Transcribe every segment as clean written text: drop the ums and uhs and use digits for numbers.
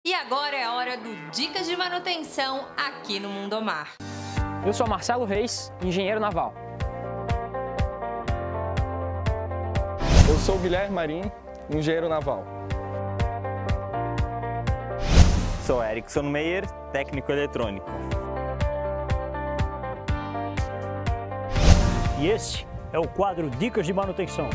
E agora é a hora do Dicas de Manutenção aqui no Mundomar. Eu sou Marcelo Reis, engenheiro naval. Eu sou o Guilherme Marim, engenheiro naval. Sou Erickson Meyer, técnico eletrônico. E esse é o quadro Dicas de Manutenção.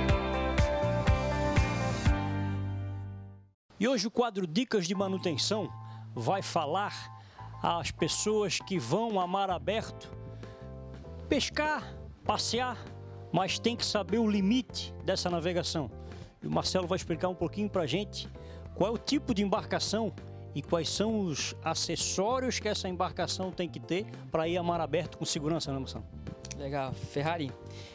E hoje o quadro Dicas de Manutenção vai falar às pessoas que vão a mar aberto pescar, passear, mas tem que saber o limite dessa navegação. E o Marcelo vai explicar um pouquinho para a gente qual é o tipo de embarcação e quais são os acessórios que essa embarcação tem que ter para ir a mar aberto com segurança, né, Marcelo? Legal, Ferrari.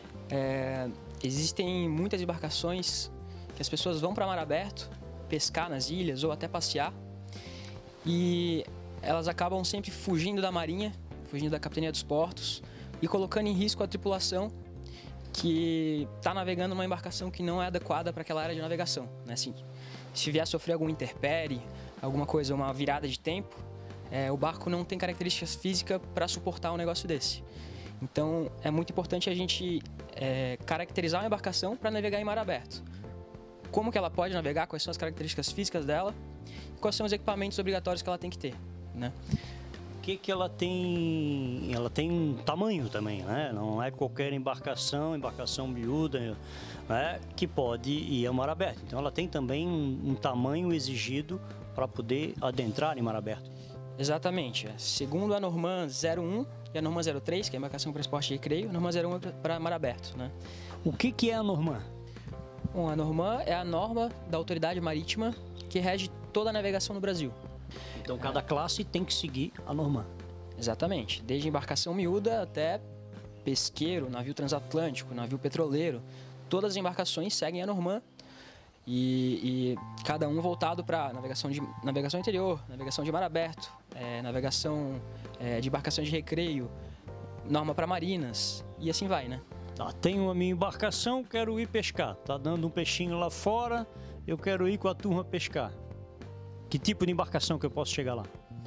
Existem muitas embarcações que as pessoas vão para mar aberto pescar nas ilhas ou até passear e elas acabam sempre fugindo da marinha, fugindo da capitania dos portos e colocando em risco a tripulação que está navegando numa embarcação que não é adequada para aquela área de navegação, né? Assim, se vier a sofrer algum intempérie, alguma coisa, uma virada de tempo, o barco não tem características físicas para suportar um negócio desse. Então é muito importante a gente caracterizar uma embarcação para navegar em mar aberto. Como que ela pode navegar, quais são as características físicas dela, quais são os equipamentos obrigatórios que ela tem que ter, né? O que ela tem? Ela tem um tamanho também, né? Não é qualquer embarcação miúda, né, que pode ir a mar aberto. Então ela tem também um tamanho exigido para poder adentrar em mar aberto. Exatamente. Segundo a Norman 01 e a Norman 03, que é a embarcação para esporte de recreio, a Norman 01 é para mar aberto, né? O que é a Norman? Bom, a Norman é a norma da autoridade marítima que rege toda a navegação no Brasil. Então cada classe tem que seguir a Norman. Exatamente. Desde embarcação miúda até pesqueiro, navio transatlântico, navio petroleiro. Todas as embarcações seguem a Norman e cada um voltado para navegação interior, navegação de mar aberto, navegação de embarcações de recreio, norma para marinas e assim vai, né? Tá, tenho a minha embarcação, quero ir pescar. Tá dando um peixinho lá fora, eu quero ir com a turma pescar. Que tipo de embarcação que eu posso chegar lá?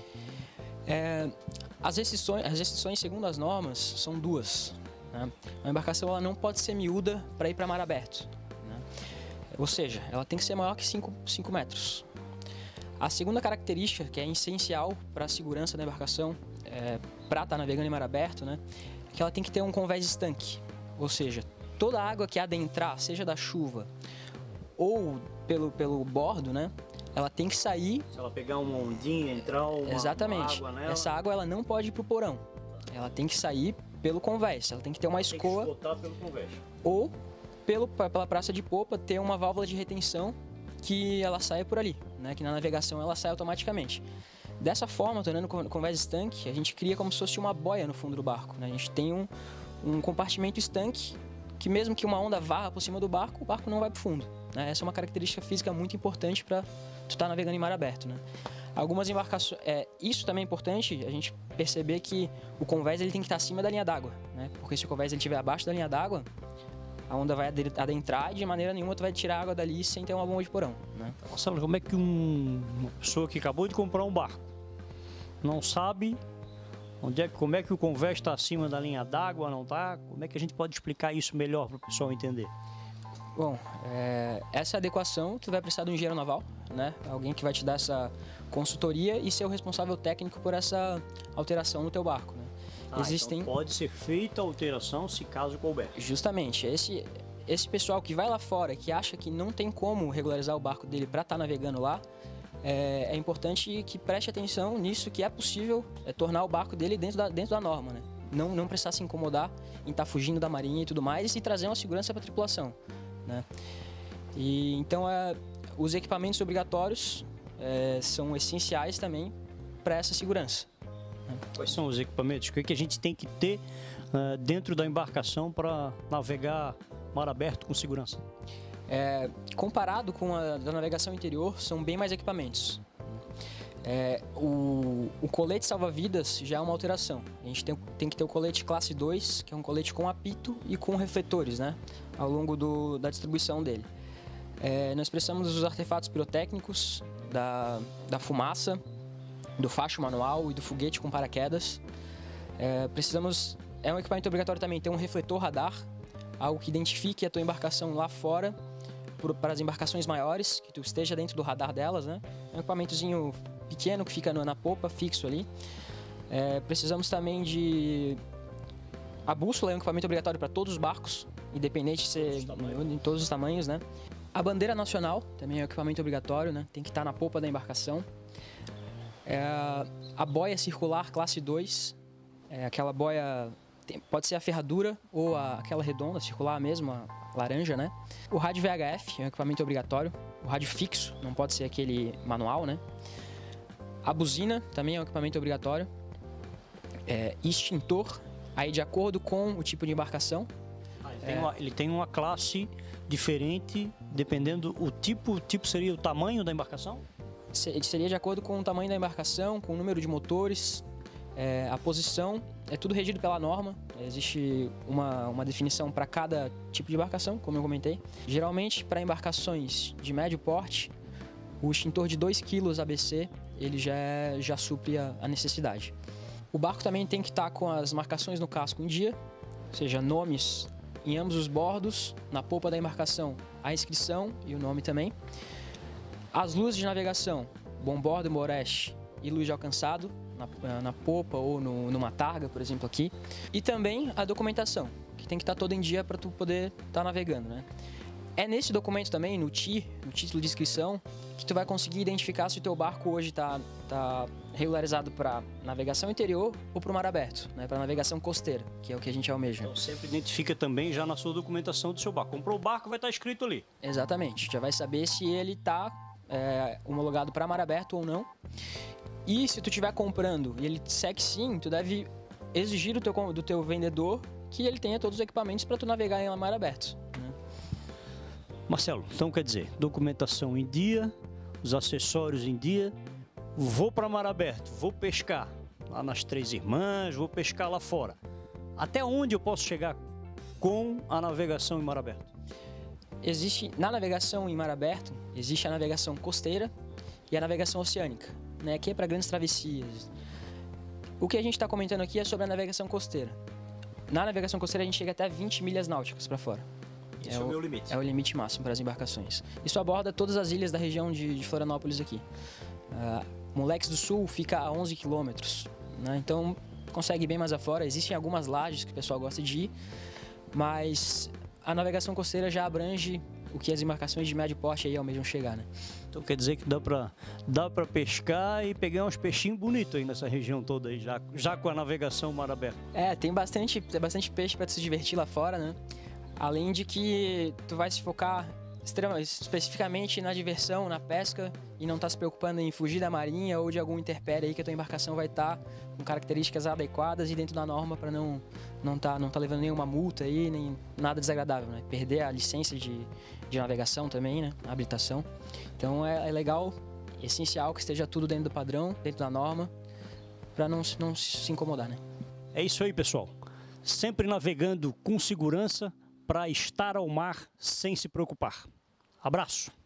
As restrições, segundo as normas, são duas, né? A embarcação ela não pode ser miúda para ir para mar aberto, né? Ou seja, ela tem que ser maior que 5 metros. A segunda característica, que é essencial para a segurança da embarcação, para estar navegando em mar aberto, né, é que ela tem que ter um convés estanque. Ou seja, toda a água que adentrar, seja da chuva ou pelo bordo, né, ela tem que sair. Se ela pegar uma ondinha, entrar uma água nela. Essa água ela não pode ir para o porão. Ela tem que sair pelo convés. Ela tem que ter uma escoa. Tem que esgotar pelo convés. Ou pela praça de popa ter uma válvula de retenção que ela saia por ali, né, que na navegação ela sai automaticamente. Dessa forma, tornando o convés estanque, a gente cria como se fosse uma boia no fundo do barco, né? A gente tem um compartimento estanque que mesmo que uma onda varra por cima do barco, o barco não vai para o fundo, né? Essa é uma característica física muito importante para tu estar navegando em mar aberto, né? Algumas embarcações, isso também é importante a gente perceber que o convés ele tem que estar acima da linha d'água, né? Porque se o convés ele estiver abaixo da linha d'água, a onda vai adentrar e de maneira nenhuma tu vai tirar a água dali sem ter uma bomba de porão, né? Marcelo, como é que uma pessoa que acabou de comprar um barco não sabe como é que o convés está acima da linha d'água, não está? Como é que a gente pode explicar isso melhor para o pessoal entender? Bom, essa adequação tu vai precisar de um engenheiro naval, né? Alguém que vai te dar essa consultoria e ser o responsável técnico por essa alteração no teu barco, né? Então pode ser feita a alteração se caso couber. Justamente, esse pessoal que vai lá fora, que acha que não tem como regularizar o barco dele para estar navegando lá, é importante que preste atenção nisso, que é possível tornar o barco dele dentro da norma, né? Não precisar se incomodar em estar fugindo da marinha e tudo mais e trazer uma segurança para a tripulação, né? E então os equipamentos obrigatórios são essenciais também para essa segurança. Quais são os equipamentos? O que a gente tem que ter dentro da embarcação para navegar mar aberto com segurança? Comparado com a da navegação interior, são bem mais equipamentos. O colete salva-vidas já é uma alteração. A gente tem que ter o colete classe 2, que é um colete com apito e com refletores, né, ao longo da distribuição dele. Nós precisamos dos artefatos pirotécnicos, da fumaça, do facho manual e do foguete com paraquedas. É um equipamento obrigatório também ter um refletor radar, algo que identifique a tua embarcação lá fora, para as embarcações maiores, que tu esteja dentro do radar delas, né? É um equipamentozinho pequeno que fica na popa, fixo ali. Precisamos também de... A bússola é um equipamento obrigatório para todos os barcos, independente de ser em todos os tamanhos, né? A bandeira nacional também é um equipamento obrigatório, né? Tem que estar na popa da embarcação. A boia circular classe 2, aquela boia... Pode ser a ferradura ou aquela redonda, circular mesmo, a laranja, né? O rádio VHF é um equipamento obrigatório. O rádio fixo, não pode ser aquele manual, né? A buzina também é um equipamento obrigatório. Extintor, aí de acordo com o tipo de embarcação. Ele tem uma classe diferente, dependendo o tipo. O tipo seria o tamanho da embarcação? Seria de acordo com o tamanho da embarcação, com o número de motores, a posição. É tudo regido pela norma. Existe uma definição para cada tipo de embarcação, como eu comentei. Geralmente, para embarcações de médio porte, o extintor de 2 kg ABC ele já supre a necessidade. O barco também tem que estar com as marcações no casco em dia, ou seja, nomes em ambos os bordos, na polpa da embarcação a inscrição e o nome também. As luzes de navegação, bombordo e moreste e luz de alcançado, na popa ou numa targa, por exemplo, aqui. E também a documentação, que tem que estar toda em dia para tu poder estar navegando, né? É nesse documento também, no título de inscrição, que tu vai conseguir identificar se o teu barco hoje está regularizado para navegação interior ou para o mar aberto, né? Para navegação costeira, que é o que a gente almeja. Então sempre identifica também já na sua documentação do seu barco. Comprou o barco, vai estar escrito ali. Exatamente, já vai saber se ele está homologado para mar aberto ou não. E se tu estiver comprando e ele segue sim, tu deve exigir do teu vendedor que ele tenha todos os equipamentos para tu navegar em mar aberto, né? Marcelo, então quer dizer, documentação em dia, os acessórios em dia, vou para mar aberto, vou pescar lá nas Três Irmãs, vou pescar lá fora. Até onde eu posso chegar com a navegação em mar aberto? Na navegação em mar aberto, existe a navegação costeira e a navegação oceânica, né? Aqui é para grandes travessias. O que a gente está comentando aqui é sobre a navegação costeira. Na navegação costeira a gente chega até 20 milhas náuticas para fora. Esse é o meu limite. É o limite máximo para as embarcações. Isso aborda todas as ilhas da região de Florianópolis aqui. Moleques do Sul fica a 11 quilômetros, né? Então consegue ir bem mais afora. Existem algumas lajes que o pessoal gosta de ir, mas a navegação costeira já abrange o que as embarcações de médio porte aí almejam chegar, né? Então quer dizer que dá pra pescar e pegar uns peixinhos bonitos aí nessa região toda aí, já com a navegação mar aberto. Tem bastante peixe para se divertir lá fora, né? Além de que tu vai se focar especificamente na diversão, na pesca, e não tá se preocupando em fugir da marinha ou de algum intempérie aí que a tua embarcação vai estar com características adequadas e dentro da norma para não tá levando nenhuma multa aí, nem nada desagradável, né? Perder a licença de navegação também, né? A habilitação. Então é legal, é essencial que esteja tudo dentro do padrão, dentro da norma, para não se incomodar, né? É isso aí, pessoal. Sempre navegando com segurança para estar ao mar sem se preocupar. Abraço!